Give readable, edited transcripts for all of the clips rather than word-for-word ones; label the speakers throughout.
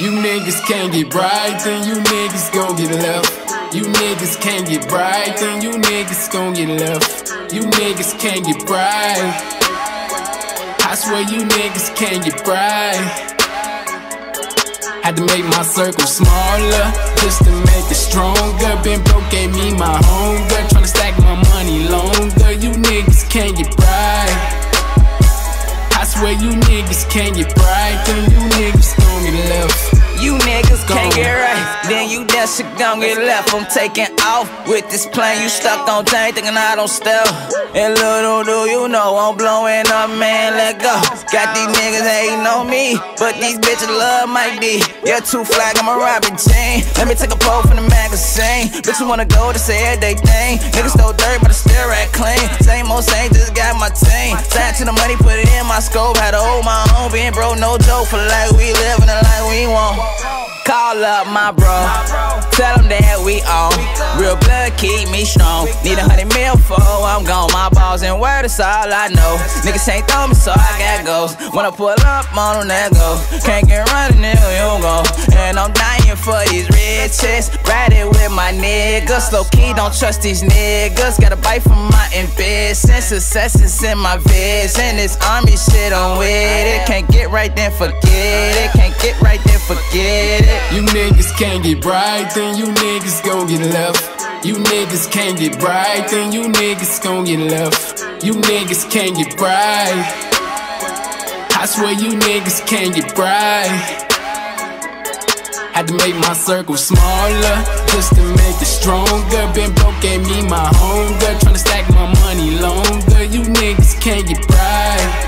Speaker 1: You niggas can't get right, then you niggas gon' get left. You niggas can't get right, then you niggas gon' get left. You niggas can't get right. I swear you niggas can't get right. Had to make my circle smaller, just to make it stronger. Been broke, gave me my hunger, tryna stack my money longer. You niggas can't get right. I swear you niggas can't get right, then you niggas gon' get left.
Speaker 2: You niggas can't get right, then you that shit gon' get left. I'm taking off with this plane, you stuck on tank, thinking I don't stealth. And little do you know I'm blowing up, man, let go. Got these niggas hating on me, but these bitches love Mike D. You're too flag, I'm a Robin Jean. Let me take a poll from the magazine. Bitches wanna go to say everyday thing. Niggas stole dirt, but I still rap clean. Same old same, just got my team. Signed to the money, put it in my scope. Had to hold my own, being broke, no joke. For like we living the life we want. Call up my bro, tell him that we on. Real blood keep me strong. Need 100 mil for I'm gone. My balls and word is all I know. Niggas ain't throw me, so I got ghosts. When I pull up on them, that go. Can't get running, you go. And I'm dying for these riches. Riding with my niggas. Low key, don't trust these niggas. Got a bite from my ambition. Success is in my vision. This army shit, I'm with it. Can't get right, then forget it. Can't get right, then forget it.
Speaker 1: You niggas can't get right, then you niggas gon' get left. You niggas can't get right, then you niggas gon' get left. You niggas can't get right. I swear you niggas can't get right. Had to make my circle smaller, just to make it stronger. Been broke, gave me my hunger, tryna stack my money longer. You niggas can't get right.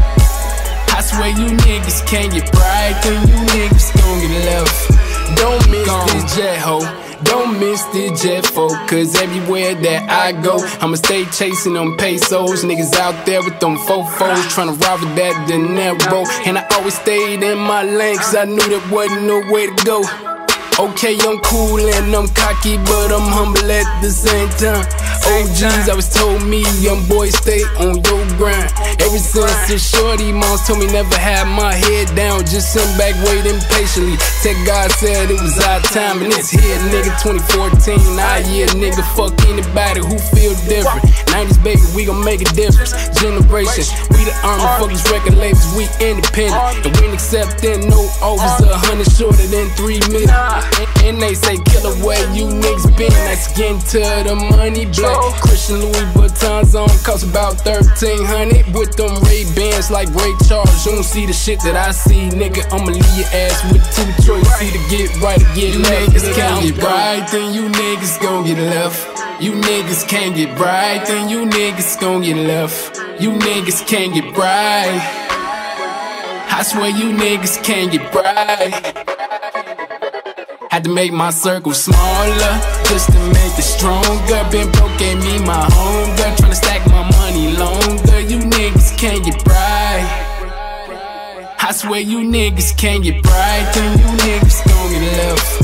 Speaker 1: I swear you niggas can't get right, then you niggas gon' get left. Don't miss this jet, ho. Don't miss this jet, folk. Cause everywhere that I go, I'ma stay chasing them pesos. Niggas out there with them fofos, tryna rob with that dinero. And I always stayed in my lane, cause I knew there wasn't no way to go. Okay, I'm cool and I'm cocky, but I'm humble at the same time. OGs always told me, young boy, stay on your grind. Ever since a shorty, moms told me never have my head down, just sit back waiting patiently. Tech God said it was our time, and it's here, nigga, 2014. Our year, nigga, fuck anybody who feel different. 90s, baby, we gon' make a difference. Generation, we the army, fuck these record labels, we independent. And we ain't accepting no offers 100 shorter than 3 million. And they say, killer, where you niggas been? That's getting to the money. Black Christian Louis Vuittons on, cost about 1,300. With them Ray-Bans like Ray Charles. You don't see the shit that I see, nigga. I'ma leave your ass with 2 choices. Either get right or get left. You niggas can't get right, then you niggas gon' get left. You niggas can't get right, then you niggas gon' get left. You niggas can't get right. I swear you niggas can't get right. Had to make my circle smaller, just to make it stronger. Been broke, gave me my hunger, tryna stack my money longer. You niggas can't get right. I swear you niggas can't get right, then you niggas gon' get left.